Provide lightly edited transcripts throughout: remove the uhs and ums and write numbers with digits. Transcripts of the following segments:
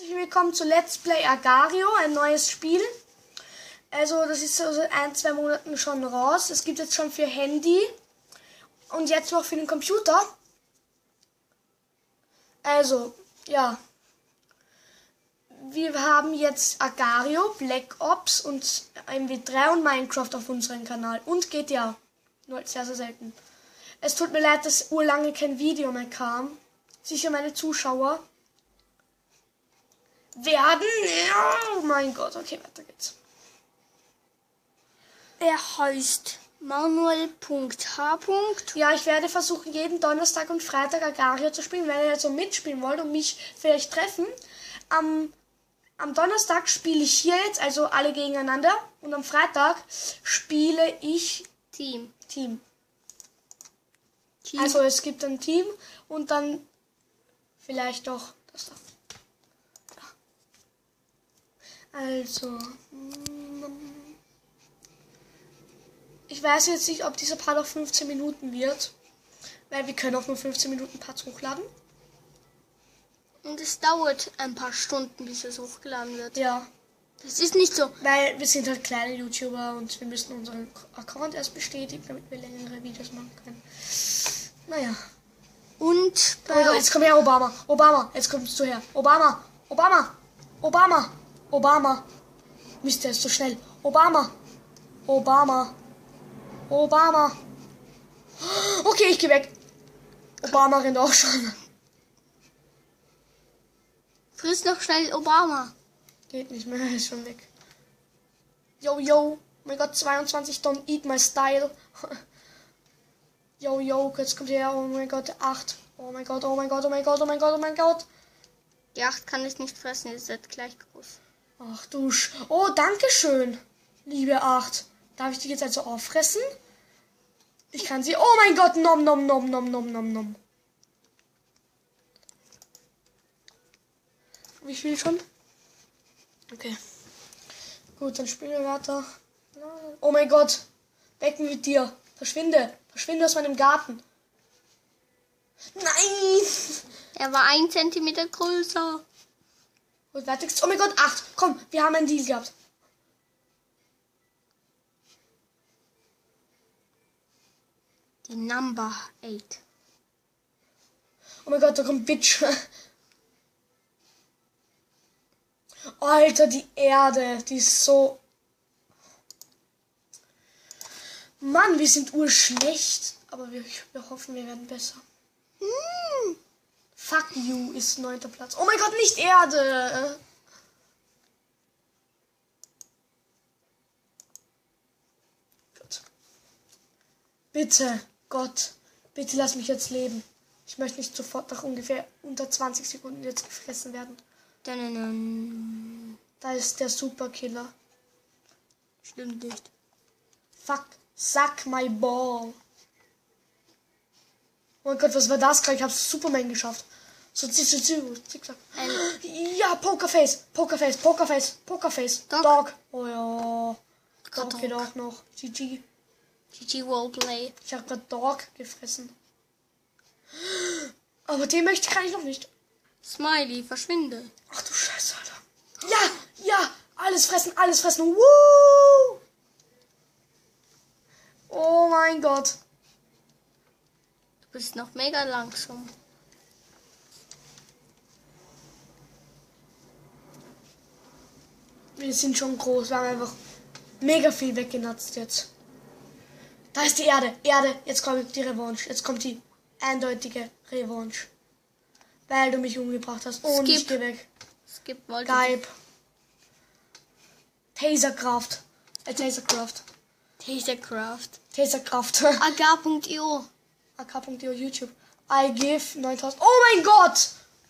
Herzlich willkommen zu Let's Play Agario, ein neues Spiel. Also das ist so seit 1-2 Monaten schon raus. Es gibt jetzt schon für Handy und jetzt noch für den Computer. Also, ja. Wir haben jetzt Agario, Black Ops und MW3 und Minecraft auf unserem Kanal. Und GTA. Nur sehr, sehr selten. Es tut mir leid, dass urlange kein Video mehr kam. Sicher meine Zuschauer werden... Oh mein Gott, okay, weiter geht's. Er heißt Manuel.H. Ja, ich werde versuchen, jeden Donnerstag und Freitag Agario zu spielen, wenn ihr jetzt so mitspielen wollt und mich vielleicht treffen. Am Donnerstag spiele ich hier jetzt, also alle gegeneinander. Und am Freitag spiele ich Team. Also es gibt ein Team und dann vielleicht doch das da. Also, ich weiß jetzt nicht, ob dieser Part auf 15 Minuten wird, weil wir können auch nur 15 Minuten Parts hochladen. Und es dauert ein paar Stunden, bis es hochgeladen wird. Ja. Das ist nicht so. Weil wir sind halt kleine YouTuber und wir müssen unseren Account erst bestätigen, damit wir längere Videos machen können. Naja. Und Oh mein Gott, jetzt komm her, Obama, jetzt kommst du her. Obama. Mist, der ist so schnell. Obama. Okay, ich geh weg. Obama rennt auch schon. Friss noch schnell Obama. Geht nicht mehr, er ist schon weg. Yo. Oh mein Gott, 22, don't eat my style. Yo, jetzt kommt her. Oh mein Gott, 8. Oh mein Gott. Die 8 kann ich nicht fressen, ihr seid gleich groß. Ach du Oh, danke schön, liebe 8. Darf ich die jetzt also auffressen? Ich kann sie... Oh mein Gott, nom. Wie viel schon? Okay. Gut, dann spielen wir weiter. Oh mein Gott. Weg mit dir. Verschwinde aus meinem Garten. Nein! Er war 1 Zentimeter größer. Gut, weiter geht's. Oh mein Gott, 8. Komm, wir haben einen Deal gehabt. Die Number 8. Oh mein Gott, da kommt Bitch. Alter, die Erde, die ist so... Mann, wir sind urschlecht. Aber wir hoffen, wir werden besser. Fuck you ist 9. Platz. Oh mein Gott, nicht Erde. Gut. Bitte, Gott, bitte lass mich jetzt leben. Ich möchte nicht sofort nach ungefähr unter 20 Sekunden jetzt gefressen werden. Da ist der Superkiller. Stimmt nicht. Fuck, suck my ball. Oh mein Gott, was war das gerade? Ich hab's Superman geschafft. So, zickzack. Ja, Pokerface. Dog. Oh ja. Dog geht auch noch. GG Roleplay. Ich hab grad Dog gefressen. Aber den kann ich noch nicht. Smiley, verschwinde. Ach du Scheiße, Alter. Ja. Alles fressen. Woo! Oh mein Gott. Du bist noch mega langsam. Wir sind schon groß. Wir haben einfach mega viel weggenatzt jetzt. Da ist die Erde. Jetzt kommt die Revanche. Jetzt kommt die eindeutige Revanche. Weil du mich umgebracht hast. Und ich geh weg. Skip mal. Geib. Taserkraft. Aga.io. AK.io YouTube. I give 9000. Oh mein Gott!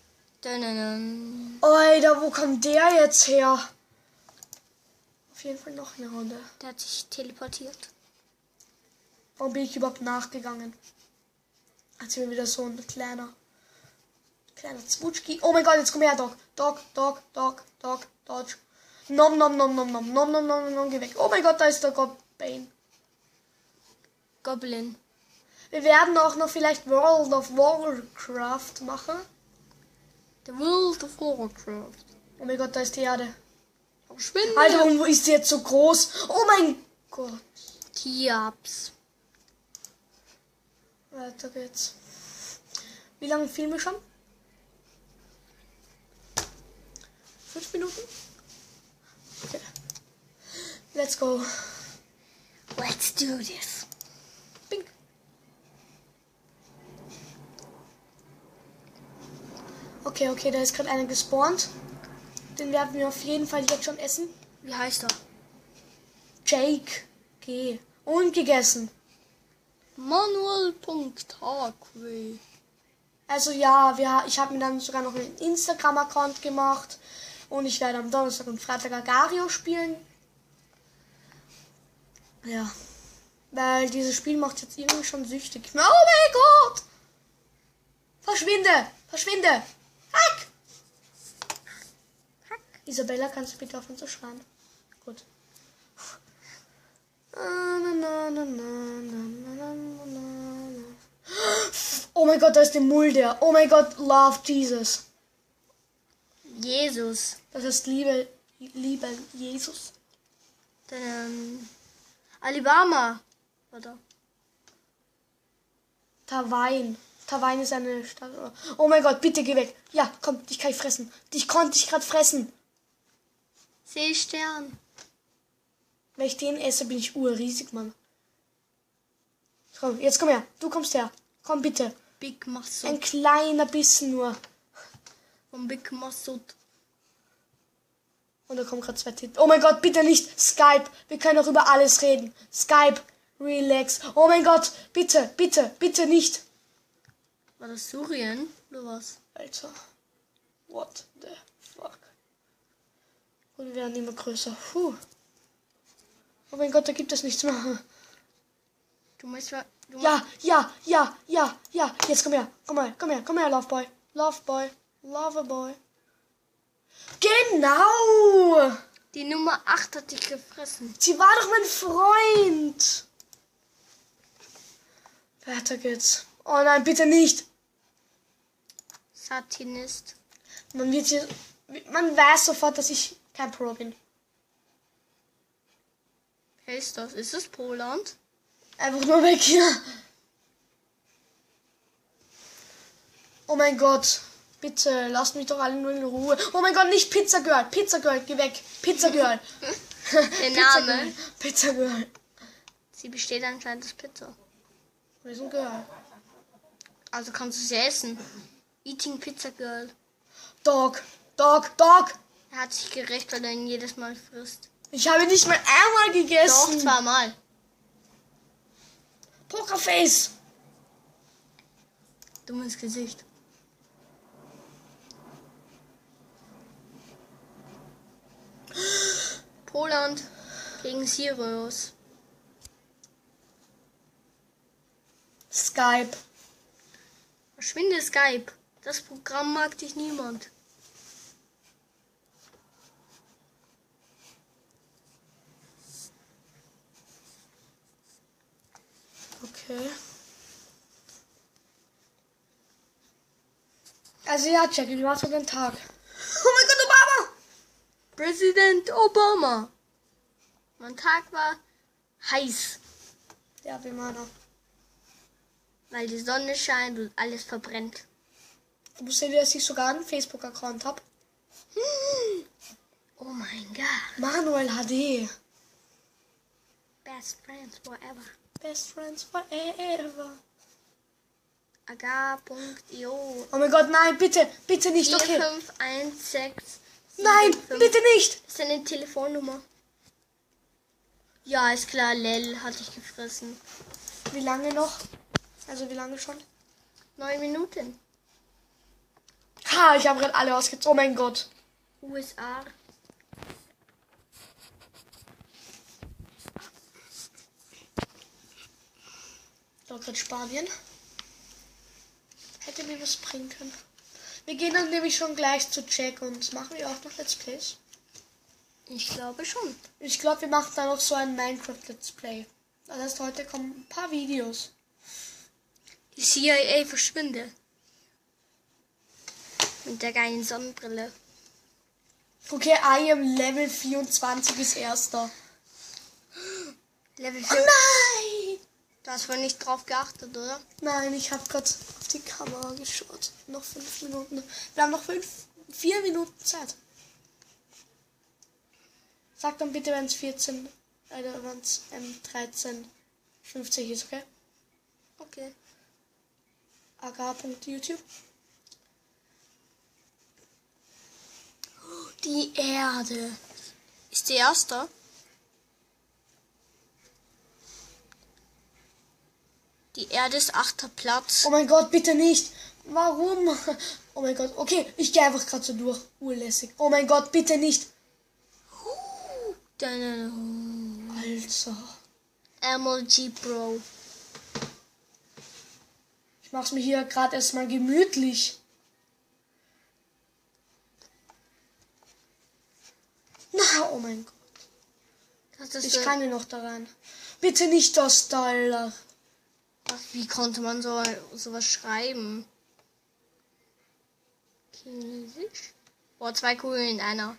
Alter, wo kommt der jetzt her? Auf jeden Fall noch eine Runde. Der hat sich teleportiert. Warum bin ich überhaupt nachgegangen? Als wir wieder so ein kleiner Zwutschki. Oh mein Gott, jetzt komm her, Dog. Dodge. Nom, geh weg. Oh mein Gott, da ist der Goblin. Wir werden auch noch vielleicht World of Warcraft machen. The World of Warcraft. Oh mein Gott, da ist die Erde. Verschwinde. Alter, warum ist die jetzt so groß? Oh mein Gott. Tiaps. Weiter geht's. Wie lange filmen wir schon? 5 Minuten? Okay. Let's go. Let's do this. Bing. Okay, da ist gerade einer gespawnt. Den werden wir auf jeden Fall jetzt schon essen. Wie heißt er? Jake G. Und gegessen. Manuel.hq. Also ja, ich habe mir dann sogar noch einen Instagram-Account gemacht. Und ich werde am Donnerstag und Freitag Agario spielen. Ja. Weil dieses Spiel macht jetzt irgendwie schon süchtig. Oh mein Gott! Verschwinde! Verschwinde! Hack! Hack! Isabella, kannst du bitte aufhören zu schreien? Gut. Oh mein Gott, da ist der Mulder. Oh mein Gott, love Jesus. Jesus. Das heißt Liebe Jesus. Dann Alabama. Oder? Tawain. Tawain ist eine Stadt. Oh mein Gott, bitte geh weg. Ja, komm, dich kann ich fressen. Dich konnte ich gerade fressen. Seestern. Wenn ich den esse, bin ich urriesig, Mann. Komm, jetzt komm her. Du kommst her. Komm bitte. Big Ein Masud. kleiner bisschen nur. Von Big Masud. Und da kommen gerade 2 Titel. Oh mein Gott, bitte nicht. Skype. Wir können auch über alles reden. Skype. Relax. Oh mein Gott. Bitte, bitte, bitte nicht. War das Syrien? Oder was? Alter. What the fuck. Und wir werden immer größer. Puh. Oh mein Gott, da gibt es nichts mehr. Du meinst, Ja. Jetzt komm her. Komm her, Loveboy. Loverboy. Genau. Die Nummer 8 hat dich gefressen. Sie war doch mein Freund. Weiter geht's. Oh nein, bitte nicht. Satinist. Man weiß sofort, dass ich kein Pro bin. Wer ist das? Ist es Poland? Einfach nur weg hier. Oh mein Gott. Bitte, lasst mich doch alle nur in Ruhe. Oh mein Gott, nicht Pizza Girl. Pizza Girl, geh weg. Pizza Girl. Der Name. Pizza Girl. Sie besteht anscheinend aus Pizza. Wir sind Girl. Also kannst du sie essen. Eating Pizza Girl. Dog. Er hat sich gerecht, weil er ihn jedes Mal frisst. Ich habe nicht mal einmal Doch, gegessen. 2-mal. Pokerface. Dumm ins Gesicht. Poland gegen Sirius. Skype. Verschwinde Skype. Das Programm mag dich niemand. Okay. Also ja, Jackie, wie war's für den Tag? Oh mein Gott, Obama! Präsident Obama. Mein Tag war heiß, Ja, wie meiner. weil die Sonne scheint und alles verbrennt. Du musst sehen, dass ich sogar einen Facebook-Account habe. Oh mein Gott. Manuel HD. Best friends forever. Best friends forever. Aga.io. Oh mein Gott, nein, bitte, bitte nicht, okay. 4516. Nein, bitte nicht. Das ist eine Telefonnummer. Ja, ist klar, Lel hatte ich gefressen. Wie lange noch? Also wie lange schon? 9 Minuten. Ha, ich habe gerade alle ausgezogen. Oh mein Gott. USA. Dort wird Spanien. Hätte mir was bringen können. Wir gehen dann nämlich schon gleich zu Jack und machen wir auch noch Let's Plays. Ich glaube schon. Ich glaube, wir machen dann noch so ein Minecraft Let's Play. Das heißt, heute kommen ein paar Videos. Die CIA verschwinde. Mit der geilen Sonnenbrille. Okay, I am Level 24 ist erster. Level Oh 4. nein! Du hast wohl nicht drauf geachtet, oder? Nein, ich habe gerade auf die Kamera geschaut. Noch 5 Minuten. Wir haben noch 4 Minuten Zeit. Sag dann bitte, wenn es 14 oder wenn es 13:50 ist, okay? Okay. aga.youtube. Die Erde. Ist die erste? Die Erde ist 8. Platz. Oh mein Gott, bitte nicht. Warum? Oh mein Gott. Okay, ich gehe einfach gerade so durch. Urlässig. Oh mein Gott, bitte nicht. Alter. MLG Pro. Ich mach's mir hier gerade erstmal gemütlich. Na, oh mein Gott. Das ist Ich kann hier noch da rein. Bitte nicht das da, Alter. Wie konnte man sowas schreiben? Chinesisch? Boah, 2 Kugeln in einer.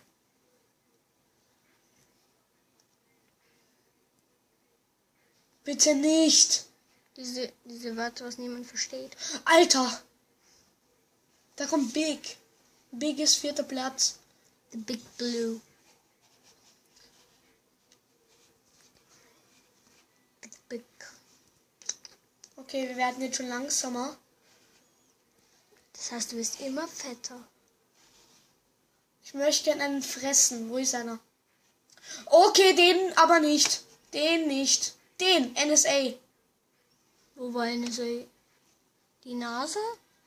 Bitte nicht. Diese Wörter, was niemand versteht. Alter. Da kommt Big. Big ist 4. Platz. The Big Blue. Big. Okay, wir werden jetzt schon langsamer. Das heißt, du bist immer fetter. Ich möchte gerne einen fressen. Wo ist einer? Okay, den aber nicht. Den nicht. Den, NSA. Wo war NSA? Die Nase?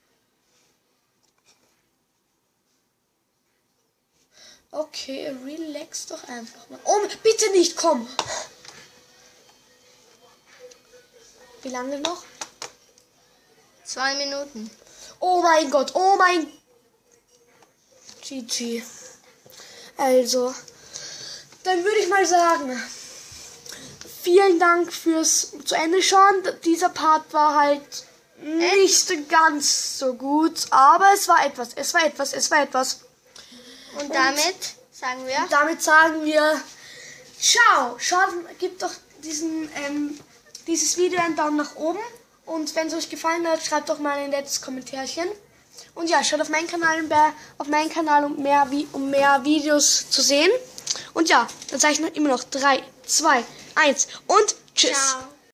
Okay, relax doch einfach mal. Oh, bitte nicht, komm. Wie lange noch? 2 Minuten. Oh mein Gott, oh mein... GG. Also, dann würde ich mal sagen, vielen Dank fürs zu Ende schauen. Dieser Part war halt nicht ganz so gut, aber es war etwas. Und damit sagen wir... Damit sagen wir, ciao. Schaut, gebt doch dieses Video einen Daumen nach oben. Und wenn es euch gefallen hat, schreibt doch mal ein letztes Kommentärchen. Und ja, schaut auf meinen Kanal, um mehr Videos zu sehen. Und ja, dann sage ich immer noch 3, 2, 1 und tschüss. Ciao.